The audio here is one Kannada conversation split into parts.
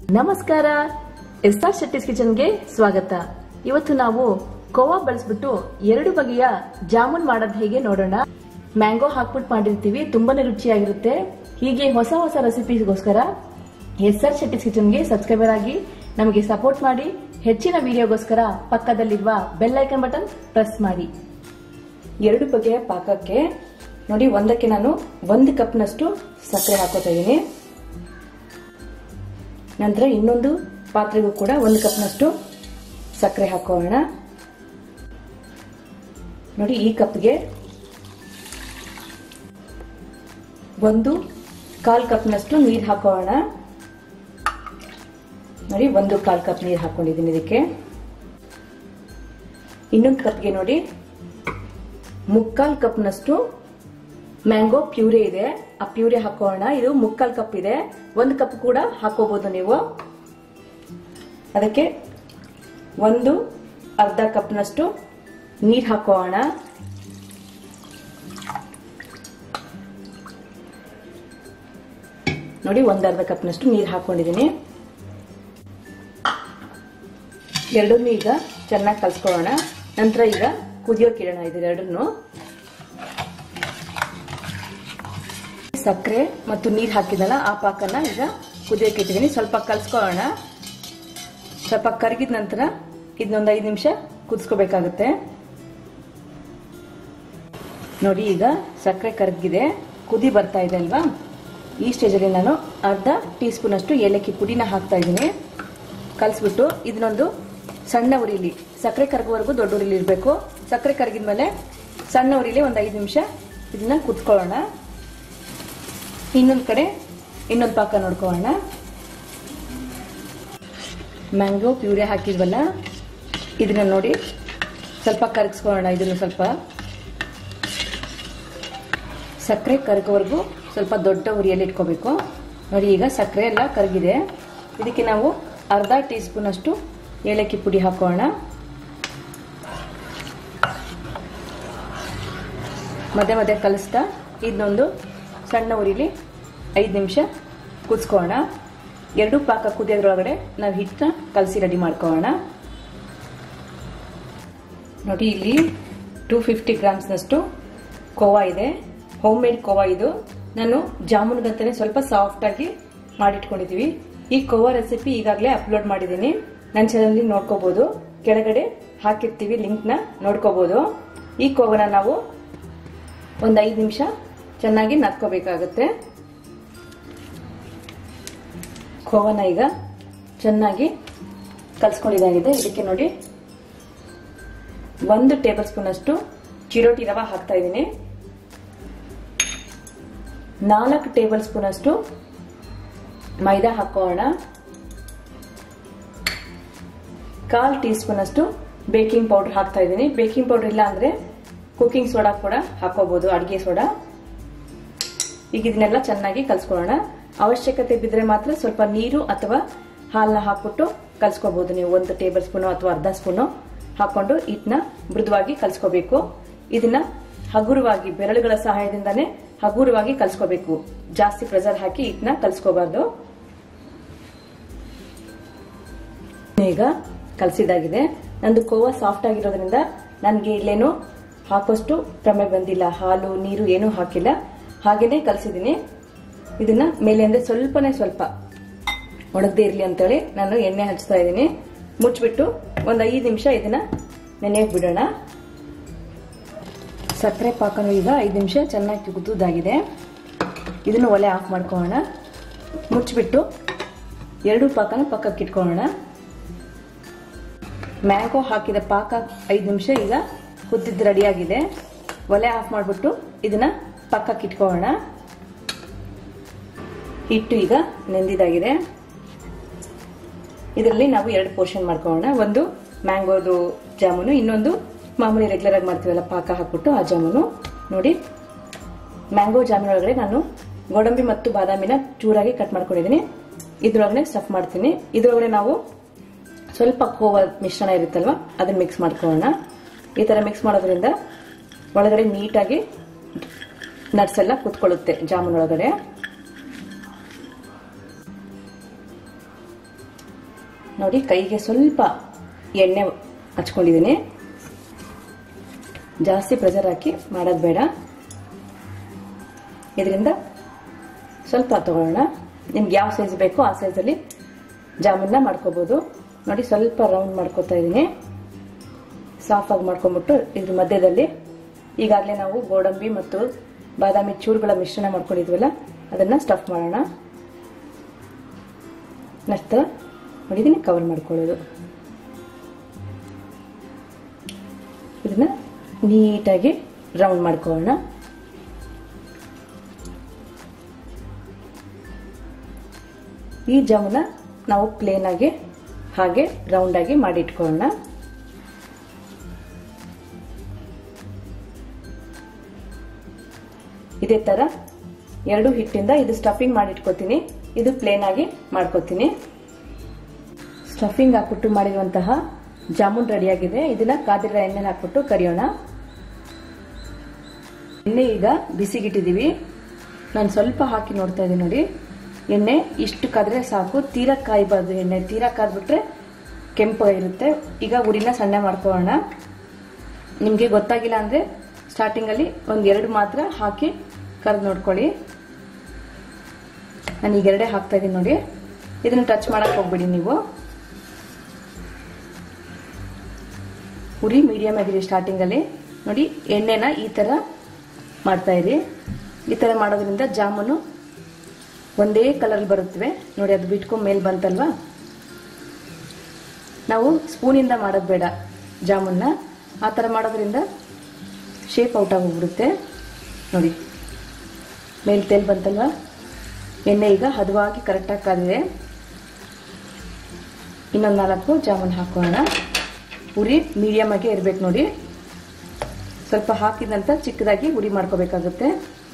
ನಮಸ್ಕಾರ, ಎಸ್.ಆರ್. ಶೆಟ್ಟಿಸ್ ಕಿಚನ್ಗೆ ಸ್ವಾಗತ. ಇವತ್ತು ನಾವು ಕೋವಾ ಬಳಸ್ಬಿಟ್ಟು 2 ಬಗೆಯ ಜಾಮೂನ್ ಮಾಡೋದು ಹೇಗೆ ನೋಡೋಣ. ಮ್ಯಾಂಗೋ ಹಾಕ್ಬಿಟ್ಟು ಮಾಡಿರ್ತೀವಿ, ತುಂಬಾನೇ ರುಚಿಯಾಗಿರುತ್ತೆ. ಹೀಗೆ ಹೊಸ ಹೊಸ ರೆಸಿಪಿಗೋಸ್ಕರ ಎಸ್.ಆರ್. ಶೆಟ್ಟಿಸ್ ಕಿಚನ್ಗೆ ಸಬ್ಸ್ಕ್ರೈಬರ್ ಆಗಿ ನಮಗೆ ಸಪೋರ್ಟ್ ಮಾಡಿ. ಹೆಚ್ಚಿನ ವಿಡಿಯೋಗೋಸ್ಕರ ಪಕ್ಕದಲ್ಲಿರುವ ಬೆಲ್ ಐಕನ್ ಬಟನ್ ಪ್ರೆಸ್ ಮಾಡಿ. 2 ಬಗೆಯ ಪಾಕಕ್ಕೆ ನೋಡಿ, ಒಂದಕ್ಕೆ ನಾನು 1 ಕಪ್ನಷ್ಟು ಸಕ್ಕರೆ ಹಾಕೋತಾ ಇದ್ದೀನಿ. ನಂತರ ಇನ್ನೊಂದು ಪಾತ್ರೆಗೂ ಕೂಡ 1 ಕಪ್ನಷ್ಟು ಸಕ್ಕರೆ ಹಾಕೋಣ. ನೋಡಿ, ಈ ಕಪ್ಗೆ 1/4 ಕಪ್ನಷ್ಟು ನೀರು ಹಾಕೋಣ. ನೋಡಿ, 1/4 ಕಪ್ ನೀರು ಹಾಕೊಂಡಿದ್ದೀನಿ. ಇದಕ್ಕೆ ಇನ್ನೊಂದು ಕಪ್ಗೆ ನೋಡಿ 3/4 ಕಪ್ನಷ್ಟು ಮ್ಯಾಂಗೋ ಪ್ಯೂರಿ ಇದೆ. ಆ ಪ್ಯೂರಿ ಹಾಕೋಣ. ಇದು 3/4 ಕಪ್ ಇದೆ. 1 ಕಪ್ ಕೂಡ ಹಾಕೋಬಹುದು ನೀವು. ಅದಕ್ಕೆ 1/2 ಕಪ್ನಷ್ಟು ನೀರು ಹಾಕೋಣ. ನೋಡಿ, 1/2 ಕಪ್ನಷ್ಟು ನೀರು ಹಾಕೊಂಡಿದ್ದೀನಿ. ಎರಡನ್ನೂ ಈಗ ಚೆನ್ನಾಗಿ ಕಲ್ಸ್ಕೊಳ್ಳೋಣ. ನಂತರ ಈಗ ಕುದಿಯೋಕೆ ಇಡೋಣ. ಇದೆರಡನ್ನು ಸಕ್ಕರೆ ಮತ್ತು ನೀರು ಹಾಕಿದಲ್ಲ, ಆ ಪಾಕನ ಈಗ ಕುದಿಯೋಕೆ ಇಟ್ಟಿದ್ದೀನಿ. ಸ್ವಲ್ಪ ಕಲ್ಸ್ಕೊಳ್ಳೋಣ. ಸ್ವಲ್ಪ ಕರಗಿದ ನಂತರ ಇದನ್ನೊಂದು 5 ನಿಮಿಷ ಕುದಿಸ್ಕೋಬೇಕಾಗುತ್ತೆ. ನೋಡಿ, ಈಗ ಸಕ್ಕರೆ ಕರಗಿದೆ, ಕುದಿ ಬರ್ತಾ ಇದೆ ಅಲ್ವಾ. ಈ ಸ್ಟೇಜಲ್ಲಿ ನಾನು 1/2 ಟೀ ಸ್ಪೂನ್ ಅಷ್ಟು ಏಲಕ್ಕಿ ಪುಡಿನ ಹಾಕ್ತಾ ಇದ್ದೀನಿ. ಕಲಿಸ್ಬಿಟ್ಟು ಇದನ್ನೊಂದು ಸಣ್ಣ ಉರಿಲಿ, ಸಕ್ಕರೆ ಕರಗುವವರೆಗೂ ದೊಡ್ಡ ಉರಿಲಿ ಇರಬೇಕು. ಸಕ್ಕರೆ ಕರಗಿದ್ಮೇಲೆ ಸಣ್ಣ ಉರಿಲಿ ಒಂದು 5 ನಿಮಿಷ ಇದನ್ನ ಕುದಿಸ್ಕೊಳ್ಳೋಣ. ಇನ್ನೊಂದು ಕಡೆ ಇನ್ನೊಂದು ಪಾಕ ನೋಡ್ಕೊಳ್ಳೋಣ. ಮ್ಯಾಂಗೋ ಪ್ಯೂರಿ ಹಾಕಿದ್ವಲ್ಲ, ಇದನ್ನ ನೋಡಿ ಸ್ವಲ್ಪ ಕರಗಿಸ್ಕೊಳ್ಳೋಣ. ಇದನ್ನು ಸ್ವಲ್ಪ ಸಕ್ಕರೆ ಕರಗೋವರೆಗೂ ಸ್ವಲ್ಪ ದೊಡ್ಡ ಉರಿಯಲ್ಲಿ ಇಟ್ಕೋಬೇಕು. ನೋಡಿ, ಈಗ ಸಕ್ಕರೆ ಎಲ್ಲ ಕರಗಿದೆ. ಇದಕ್ಕೆ ನಾವು 1/2 ಟೀ ಸ್ಪೂನ್ ಅಷ್ಟು ಏಲಕ್ಕಿ ಪುಡಿ ಹಾಕೋಣ. ಮಧ್ಯೆ ಮಧ್ಯೆ ಕಲಿಸ್ತಾ ಇದನ್ನೊಂದು ಸಣ್ಣ ಉರಿಲಿ 5 ನಿಮಿಷ ಕುದಿಸ್ಕೋಣ. 2 ಪಾಕ ಕುದಿಯೋದ್ರೊಳಗಡೆ ನಾವು ಹಿಟ್ಟನ್ನ ಕಲಸಿ ರೆಡಿ ಮಾಡ್ಕೊಳ್ಳೋಣ. ನೋಡಿ, ಇಲ್ಲಿ 250 ಗ್ರಾಮ್ಸ್ನಷ್ಟು ಕೋವಾ ಇದೆ. ಹೋಮ್ ಮೇಡ್ ಕೋವಾ ಇದು. ನಾನು ಜಾಮೂನ್ಗಂತಾನೆ ಸ್ವಲ್ಪ ಸಾಫ್ಟ್ ಆಗಿ ಮಾಡಿಟ್ಕೊಂಡಿದ್ದೀವಿ. ಈ ಕೋವಾ ರೆಸಿಪಿ ಈಗಾಗಲೇ ಅಪ್ಲೋಡ್ ಮಾಡಿದ್ದೀನಿ. ನನ್ನ ಚಾನಲ್ ನೋಡ್ಕೋಬಹುದು. ಕೆಳಗಡೆ ಹಾಕಿರ್ತೀವಿ, ಲಿಂಕ್ನ ನೋಡ್ಕೋಬಹುದು. ಈ ಕೋವಾನ ನಾವು ಒಂದು 5 ನಿಮಿಷ ಚೆನ್ನಾಗಿ ನಾದ್ಕೋಬೇಕಾಗುತ್ತೆ. ಕೋವಾನ ಈಗ ಚೆನ್ನಾಗಿ ಕಲ್ಸ್ಕೊಂಡಿದ್ದಾಗಿದೆ. ಇದಕ್ಕೆ ನೋಡಿ 1 ಟೇಬಲ್ ಸ್ಪೂನ್ ಅಷ್ಟು ಚಿರೋಟಿ ರವೆ ಹಾಕ್ತಾ ಇದ್ದೀನಿ. 4 ಟೇಬಲ್ ಸ್ಪೂನ್ ಅಷ್ಟು ಮೈದಾ ಹಾಕೋಣ. 1/4 ಟೀ ಸ್ಪೂನ್ ಅಷ್ಟು ಬೇಕಿಂಗ್ ಪೌಡರ್ ಹಾಕ್ತಾ ಇದ್ದೀನಿ. ಬೇಕಿಂಗ್ ಪೌಡರ್ ಇಲ್ಲ ಅಂದ್ರೆ ಕುಕಿಂಗ್ ಸೋಡಾ ಕೂಡ ಹಾಕೋಬಹುದು, ಅಡಿಗೆ ಸೋಡಾ. ಈಗ ಇದನ್ನೆಲ್ಲ ಚೆನ್ನಾಗಿ ಕಲ್ಸ್ಕೊಳ್ಳೋಣ. ಅವಶ್ಯಕತೆ ಬಿದ್ದರೆ ಮಾತ್ರ ಸ್ವಲ್ಪ ನೀರು ಅಥವಾ ಹಾಲನ್ನ ಹಾಕ್ಬಿಟ್ಟು ಕಲ್ಸ್ಕೋಬಹುದು ನೀವು. 1 ಟೇಬಲ್ ಸ್ಪೂನ್ ಅಥವಾ 1/2 ಸ್ಪೂನ್ ಹಾಕೊಂಡು ಹಿಟ್ಟನ್ನ ಮೃದುವಾಗಿ ಕಲ್ಸ್ಕೋಬೇಕು. ಇದನ್ನ ಹಗುರವಾಗಿ ಬೆರಳುಗಳ ಸಹಾಯದಿಂದಾನೇ ಹಗುರವಾಗಿ ಕಲ್ಸ್ಕೋಬೇಕು. ಜಾಸ್ತಿ ಪ್ರೆಷರ್ ಹಾಕಿ ಹಿಟ್ಟನ್ನ ಕಲ್ಸ್ಕೋಬಾರ್ದು. ಈಗ ಕಲಸಿದಾಗಿದೆ. ನಂದು ಕೋವಾ ಸಾಫ್ಟ್ ಆಗಿರೋದ್ರಿಂದ ನನಗೆ ಇಲ್ಲೇನು ಹಾಕೋಷ್ಟು ಪ್ರಮೆ ಬಂದಿಲ್ಲ. ಹಾಲು ನೀರು ಏನೂ ಹಾಕಿಲ್ಲ, ಹಾಗೇನೆ ಕಲಸಿದ್ದೀನಿ. ಇದನ್ನ ಮೇಲೆ ಅಂದ್ರೆ ಸ್ವಲ್ಪ ಒಣಗದೆ ಇರ್ಲಿ ಅಂತೇಳಿ ನಾನು ಎಣ್ಣೆ ಹಚ್ತಾ ಇದ್ದೀನಿ. ಮುಚ್ಚಿಬಿಟ್ಟು ಒಂದು 5 ನಿಮಿಷ ಇದನ್ನ ನೆನೆಯಕ್ಕೆ ಬಿಡೋಣ. ಸಕ್ಕರೆ ಪಾಕನು ಈಗ 5 ನಿಮಿಷ ಚೆನ್ನಾಗಿ ಕುದಿದಾಗಿದೆ. ಇದನ್ನು ಒಲೆ ಆಫ್ ಮಾಡ್ಕೊಳ್ಳೋಣ. ಮುಚ್ಚಿಬಿಟ್ಟು 2 ಪಾಕನ ಪಕ್ಕಕ್ಕೆ ಇಟ್ಕೊಳ್ಳೋಣ. ಮ್ಯಾಂಗೋ ಹಾಕಿದ ಪಾಕ 5 ನಿಮಿಷ ಈಗ ಕುದ್ದಿದ್ದು ರೆಡಿಯಾಗಿದೆ. ಒಲೆ ಆಫ್ ಮಾಡಿಬಿಟ್ಟು ಇದನ್ನ ಪಕ್ಕಕ್ಕೆ ಇಟ್ಕೊಳ್ಳೋಣ. ಹಿಟ್ಟು ಈಗ ನೆಂದಿದಾಗಿದೆ. ಇದರಲ್ಲಿ ನಾವು 2 ಪೋರ್ಷನ್ ಮಾಡ್ಕೊಳ್ಳೋಣ. ಒಂದು ಮ್ಯಾಂಗೋದು ಜಾಮೂನು, ಇನ್ನೊಂದು ಮಾಮೂಲಿ ರೆಗ್ಯುಲರ್ ಆಗಿ ಮಾಡ್ತೀವಲ್ಲ ಪಾಕ ಹಾಕ್ಬಿಟ್ಟು ಆ ಜಾಮೂನು. ನೋಡಿ, ಮ್ಯಾಂಗೋ ಜಾಮೂನ್ ಒಳಗಡೆ ನಾನು ಗೋಡಂಬಿ ಮತ್ತು ಬಾದಾಮಿನ ಚೂರಾಗಿ ಕಟ್ ಮಾಡ್ಕೊಂಡಿದ್ದೀನಿ. ಇದ್ರೊಳಗಡೆ ಸ್ಟಫ್ ಮಾಡ್ತೀನಿ. ಇದ್ರೊಳಗಡೆ ನಾವು ಸ್ವಲ್ಪ ಕೋವಾ ಮಿಶ್ರಣ ಇರುತ್ತಲ್ವ, ಅದನ್ನ ಮಿಕ್ಸ್ ಮಾಡ್ಕೊಳ್ಳೋಣ. ಈ ತರ ಮಿಕ್ಸ್ ಮಾಡೋದ್ರಿಂದ ಒಳಗಡೆ ನೀಟಾಗಿ ನಟ್ಸ್ ಎಲ್ಲ ಕುತ್ಕೊಳ್ಳುತ್ತೆ. ಜಾಮೂನ್ ಒಳಗಡೆ ನೋಡಿ ಕೈಗೆ ಸ್ವಲ್ಪ ಎಣ್ಣೆ ಹಚ್ಕೊಂಡಿದ್ದೀನಿ. ಜಾಸ್ತಿ ಪ್ರೆಷರ್ ಹಾಕಿ ಮಾಡೋದು ಬೇಡ. ಇದರಿಂದ ಸ್ವಲ್ಪ ತಗೊಳ್ಳೋಣ. ನಿಮ್ಗೆ ಯಾವ ಸೈಜ್ ಬೇಕೋ ಆ ಸೈಜಲ್ಲಿ ಜಾಮೂನ್ನ ಮಾಡ್ಕೋಬಹುದು. ನೋಡಿ ಸ್ವಲ್ಪ ರೌಂಡ್ ಮಾಡ್ಕೋತಾ ಇದ್ದೀನಿ. ಸಾಫ್ ಆಗಿ ಮಾಡ್ಕೊಂಡ್ಬಿಟ್ಟು ಇದ್ರ ಮಧ್ಯದಲ್ಲಿ ಈಗಾಗಲೇ ನಾವು ಗೋಡಂಬಿ ಮತ್ತು ಬಾದಾಮಿ ಚೂರುಗಳ ಮಿಶ್ರಣ ಮಾಡ್ಕೊಂಡಿದ್ವಲ್ಲ ಅದನ್ನ ಸ್ಟಫ್ ಮಾಡೋಣ. ನಂತರ ನೋಡಿದೀನಿ ಕವರ್ ಮಾಡ್ಕೊಳ್ಳೋದು. ಇದನ್ನ ನೀಟಾಗಿ ರೌಂಡ್ ಮಾಡ್ಕೊಳ್ಳೋಣ. ಈ ಜಾಮೂನ ನಾವು ಪ್ಲೇನ್ ಆಗಿ ಹಾಗೆ ರೌಂಡ್ ಆಗಿ ಮಾಡಿ ಇಟ್ಕೊಳ್ಳೋಣ. ಇದೇ ತರ ಎರಡು ಹಿಟ್ಟಿಂದ ಇದು ಸ್ಟಫಿಂಗ್ ಮಾಡಿ ಇಟ್ಕೋತೀನಿ. ಇದು ಪ್ಲೇನ್ ಆಗಿ ಮಾಡ್ಕೋತೀನಿ. ಸ್ಟಫಿಂಗ್ ಹಾಕ್ಬಿಟ್ಟು ಮಾಡಿರುವಂತಹ ಜಾಮೂನ್ ರೆಡಿ ಆಗಿದೆ. ಇದನ್ನ ಕಾದಿರೋ ಎಣ್ಣೆ ಹಾಕ್ಬಿಟ್ಟು ಕರಿಯೋಣ. ಎಣ್ಣೆ ಈಗ ಬಿಸಿಗಿಟ್ಟಿದೀವಿ. ನಾನು ಸ್ವಲ್ಪ ಹಾಕಿ ನೋಡ್ತಾ ಇದ್ದೀನಿ. ನೋಡಿ ಎಣ್ಣೆ ಇಷ್ಟು ಕಾದ್ರೆ ಸಾಕು. ತೀರಾ ಕಾಯಬಾರ್ದು. ಎಣ್ಣೆ ತೀರಾ ಕಾದ್ಬಿಟ್ರೆ ಕೆಂಪಾಗಿರುತ್ತೆ. ಈಗ ಉರಿನ ಸಣ್ಣ ಮಾಡ್ಕೊಳ್ಳೋಣ. ನಿಮ್ಗೆ ಗೊತ್ತಾಗಿಲ್ಲ ಅಂದ್ರೆ ಸ್ಟಾರ್ಟಿಂಗ್ ಅಲ್ಲಿ ಒಂದೆರಡು ಮಾತ್ರ ಹಾಕಿ ಕರೆದು ನೋಡ್ಕೊಳ್ಳಿ. ನಾನು ಈಗ ಎರಡೇ ಹಾಕ್ತಾ ಇದ್ದೀನಿ. ನೋಡಿ ಇದನ್ನ ಟಚ್ ಮಾಡಕ್ ಹೋಗ್ಬಿಡಿ ನೀವು. ಉರಿ ಮೀಡಿಯಂ ಆಗಿರಿ ಸ್ಟಾರ್ಟಿಂಗ್ ಅಲ್ಲಿ. ನೋಡಿ ಎಣ್ಣೆನ ಈ ತರ ಮಾಡ್ತಾ ಇರಿ. ಈ ತರ ಮಾಡೋದ್ರಿಂದ ಜಾಮೂನು ಒಂದೇ ಕಲರ್ ಬರುತ್ತವೆ. ನೋಡಿ ಅದು ಬಿಟ್ಕೊಂಡ್ ಮೇಲ್ ಬಂತಲ್ವಾ. ನಾವು ಸ್ಪೂನಿಂದ ಮಾಡೋದು ಬೇಡ ಜಾಮೂನ್ನ. ಆ ತರ ಮಾಡೋದ್ರಿಂದ ಶೇಪ್ ಔಟ್ ಆಗೋಗ್ಬಿಡುತ್ತೆ. ನೋಡಿ ಮೇಲ್ ತೇಲ್ ಬಂತಲ್ವಾ. ಎಣ್ಣೆ ಈಗ ಹದವಾಗಿ ಕರೆಕ್ಟಾಗಿ ಕಾದಿದೆ. ಇನ್ನೊಂದು 4 ಜಾಮೂನ್ ಹಾಕೋಣ. ಉರಿ ಮೀಡಿಯಂ ಆಗಿ ಇರ್ಬೇಕು. ನೋಡಿ ಸ್ವಲ್ಪ ಹಾಕಿದ ನಂತರ ಚಿಕ್ಕದಾಗಿ ಉರಿ ಮಾಡ್ಕೋಬೇಕಾಗುತ್ತೆ.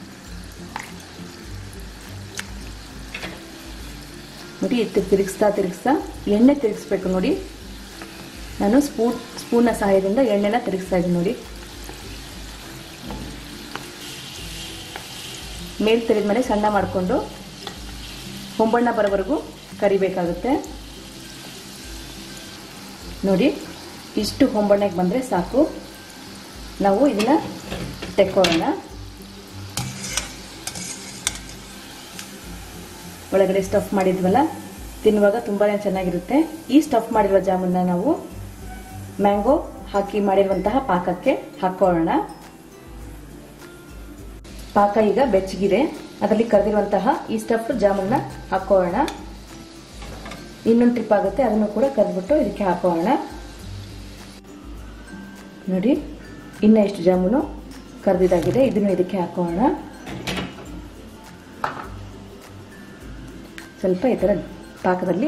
ನೋಡಿ ತಿರುಗಿಸ್ತಾ ಎಣ್ಣೆ ತಿರುಗಿಸ್ಬೇಕು. ನೋಡಿ ನಾನು ಸ್ಪೂನ್ನ ಸಹಾಯದಿಂದ ಎಣ್ಣೆನ ತಿರುಗಿಸ್ತಾ ಇದ್ದೀನಿ. ನೋಡಿ ಮೇಲ್ ತೆರೆದ ಮೇಲೆ ಸಣ್ಣ ಮಾಡಿಕೊಂಡು ಹೊಂಬಣ್ಣ ಬರೋವರೆಗೂ ಕರಿಬೇಕಾಗುತ್ತೆ. ನೋಡಿ ಇಷ್ಟು ಹೊಂಬಣ್ಣಕ್ಕೆ ಬಂದರೆ ಸಾಕು. ನಾವು ಇದನ್ನ ತೆಕ್ಕೊಳ್ಳೋಣ. ಒಳಗಡೆ ಸ್ಟಫ್ ಮಾಡಿದ್ವಲ್ಲ, ತಿನ್ನುವಾಗ ತುಂಬಾನೇ ಚೆನ್ನಾಗಿರುತ್ತೆ. ಈ ಸ್ಟಫ್ ಮಾಡಿರುವ ಜಾಮೂನ್ನ ನಾವು ಮ್ಯಾಂಗೋ ಹಾಕಿ ಮಾಡಿರುವಂತಹ ಪಾಕಕ್ಕೆ ಹಾಕೊಳ್ಳೋಣ. ಪಾಕ ಈಗ ಬೆಚ್ಚಗಿದೆ. ಅದರಲ್ಲಿ ಕರೆದಿರುವಂತಹ ಈ ಸ್ಟಫ್ ಜಾಮೂನ್ನ ಹಾಕೊಳ್ಳೋಣ. ಇನ್ನೊಂದು ಟ್ರಿಪ್ ಆಗುತ್ತೆ, ಅದನ್ನು ಕೂಡ ಕರೆದ್ಬಿಟ್ಟು ಇದಕ್ಕೆ ಹಾಕೋಣ. ನೋಡಿ ಇನ್ನ ಎಷ್ಟು ಜಾಮೂನು ಕರೆದಿದ್ದಾಗಿದೆ. ಇದನ್ನು ಇದಕ್ಕೆ ಹಾಕೋಣ. ಸ್ವಲ್ಪ ಈ ತರ ಪಾಕದಲ್ಲಿ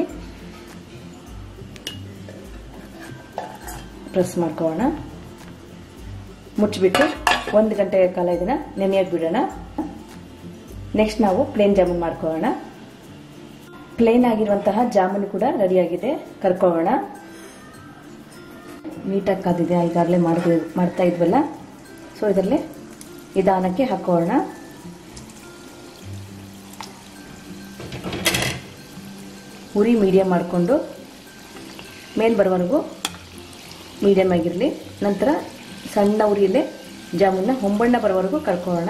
ಪ್ರೆಸ್ ಮಾಡ್ಕೊಳ್ಳೋಣ. ಮುಚ್ಚಿಬಿಟ್ಟು 1 ಗಂಟೆಯ ಕಾಲ ಇದನ್ನ ನೆನೆಯಕ್ಕೆ ಬಿಡೋಣ. ನೆಕ್ಸ್ಟ್ ನಾವು ಪ್ಲೇನ್ ಜಾಮೂನ್ ಮಾಡ್ಕೊಳ್ಳೋಣ. ಪ್ಲೇನ್ ಆಗಿರುವಂತಹ ಜಾಮೂನು ಕೂಡ ರೆಡಿಯಾಗಿದೆ. ಕರ್ಕೊಳ್ಳೋಣ. ನೀಟಾಗಿ ಕಾದಿದೆ. ಈಗಾಗಲೇ ಮಾಡ್ತಾ ಇದ್ವಲ್ಲ, ಸೊ ಇದರಲ್ಲಿ ನಿಧಾನಕ್ಕೆ ಹಾಕೋಣ. ಉರಿ ಮೀಡಿಯಂ ಮಾಡಿಕೊಂಡು ಮೇಲ್ ಬರುವವರೆಗೂ ಮೀಡಿಯಂ ಆಗಿರಲಿ. ನಂತರ ಸಣ್ಣ ಉರಿಯಲ್ಲೇ ಜಾಮೂನ್ನ ಹೊಂಬಣ್ಣ ಬರೋವರೆಗೂ ಕರ್ಕೊಳ್ಳೋಣ.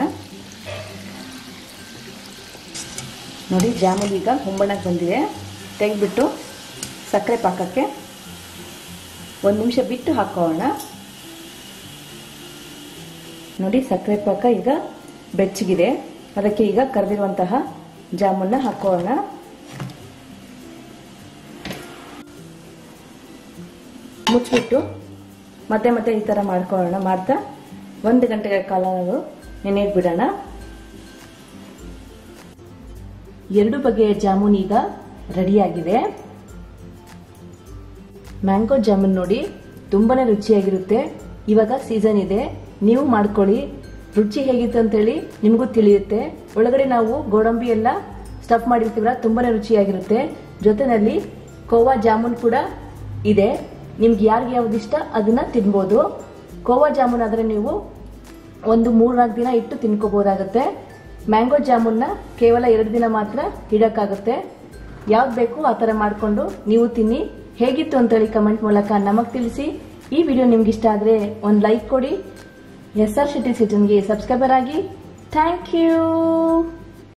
ನೋಡಿ ಜಾಮೂನ್ ಈಗ ಹೊಂಬಣ್ಣಕ್ಕೆ ಬಂದಿದೆ. ತೆಗೆದ್ಬಿಟ್ಟು ಸಕ್ಕರೆ ಪಾಕಕ್ಕೆ 1 ನಿಮಿಷ ಬಿಟ್ಟು ಹಾಕೋಣ. ನೋಡಿ ಸಕ್ಕರೆ ಪಾಕ ಈಗ ಬೆಚ್ಚಗಿದೆ. ಅದಕ್ಕೆ ಈಗ ಕರೆದಿರುವಂತಹ ಜಾಮೂನ್ನ ಹಾಕೋಣ. ಮುಚ್ಚಿಬಿಟ್ಟು ಮತ್ತೆ ಈ ತರ ಮಾಡ್ಕೊಳ್ಳೋಣ. ಮಾಡ್ತಾ 1 ಗಂಟೆಗಳ ಕಾಲ ನಾವು ನೆನೆಯಕ್ಕೆ ಬಿಡೋಣ. 2 ಬಗೆಯ ಜಾಮೂನ್ ಈಗ ರೆಡಿಯಾಗಿದೆ. ಮ್ಯಾಂಗೋ ಜಾಮೂನ್ ನೋಡಿ ತುಂಬಾನೇ ರುಚಿಯಾಗಿರುತ್ತೆ. ಇವಾಗ ಸೀಸನ್ ಇದೆ, ನೀವು ಮಾಡ್ಕೊಳ್ಳಿ. ರುಚಿ ಹೇಗಿತ್ತು ಅಂತೇಳಿ ನಿಮಗೂ ತಿಳಿಯುತ್ತೆ. ಒಳಗಡೆ ನಾವು ಗೋಡಂಬಿ ಎಲ್ಲ ಸ್ಟಫ್ ಮಾಡಿರ್ತೀವಲ್ಲ, ತುಂಬಾನೇ ರುಚಿಯಾಗಿರುತ್ತೆ. ಜೊತೆನಲ್ಲಿ ಕೋವಾ ಜಾಮೂನ್ ಕೂಡ ಇದೆ. ನಿಮ್ಗೆ ಯಾರಿಗೆ ಯಾವ್ದು ಇಷ್ಟ ಅದನ್ನ ತಿನ್ಬೋದು. ಕೋವಾ ಜಾಮೂನ್ ಆದ್ರೆ ನೀವು ಒಂದು 3-4 ದಿನ ಇಟ್ಟು ತಿನ್ಕೋಬಹುದಾಗುತ್ತೆ. ಮ್ಯಾಂಗೋ ಜಾಮೂನ್ನ ಕೇವಲ 2 ದಿನ ಮಾತ್ರ ಇಡಕ್ಕಾಗುತ್ತೆ. ಯಾವ್ದು ಬೇಕು ಆ ತರ ಮಾಡ್ಕೊಂಡು ನೀವು ತಿನ್ನಿ. ಹೇಗಿತ್ತು ಅಂತೇಳಿ ಕಮೆಂಟ್ ಮೂಲಕ ನಮಗ್ ತಿಳಿಸಿ. ಈ ವಿಡಿಯೋ ನಿಮ್ಗೆ ಇಷ್ಟ ಆದ್ರೆ ಒಂದು ಲೈಕ್ ಕೊಡಿ. SR ಶೆಟ್ಟಿ ಕಿಚನ್ಗೆ ಸಬ್ಸ್ಕ್ರೈಬರ್ ಆಗಿ. Thank you.